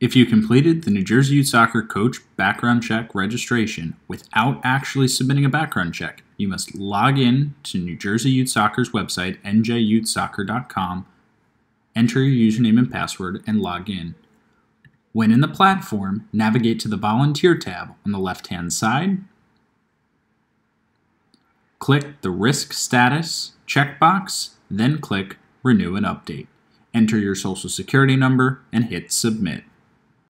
If you completed the New Jersey Youth Soccer Coach background check registration without actually submitting a background check, you must log in to New Jersey Youth Soccer's website, njyouthsoccer.com, enter your username and password, and log in. When in the platform, navigate to the Volunteer tab on the left-hand side. Click the Risk Status checkbox, then click Renew and Update. Enter your Social Security number and hit Submit.